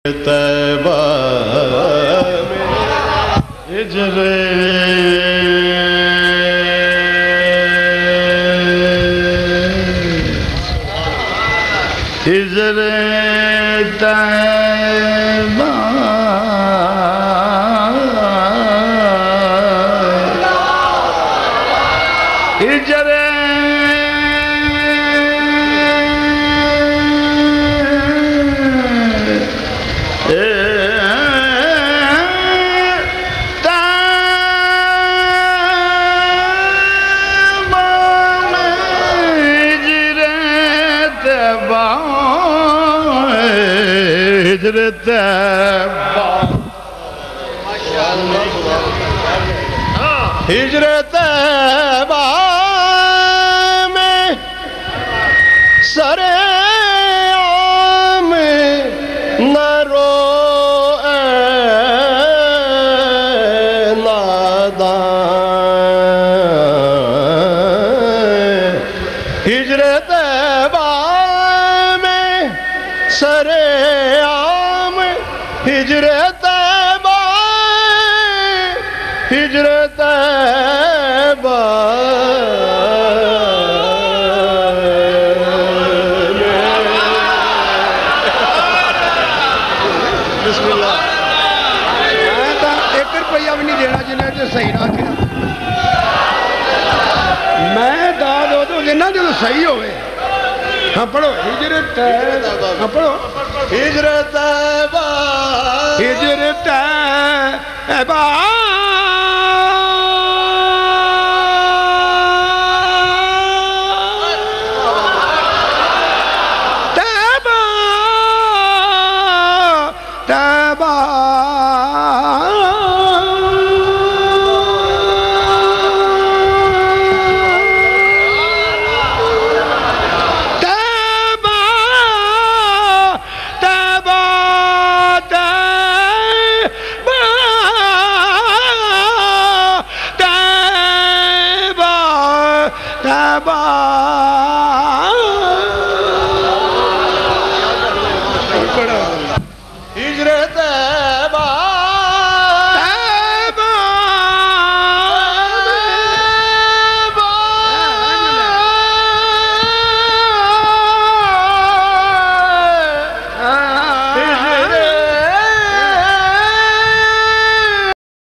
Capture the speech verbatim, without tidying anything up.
तैबा हिजरे हिजरे तैबा हिजरे हिजरत तैबा में सरे आम न रोए नादान। हिजरत तैबा में सरे आम हिजरत तैबा हिजरत तैबा बिस्मिल्लाह। मैं तो एक रुपया भी नहीं देना जिन्हें जो सही ना किया। मैं दाद उदो देना जो सही होवे। हाँ पढ़ो हिजरत तैबा। हाँ पढ़ो हिजरत तैबा हिजरत तैबा तैबा तैबा हिजरत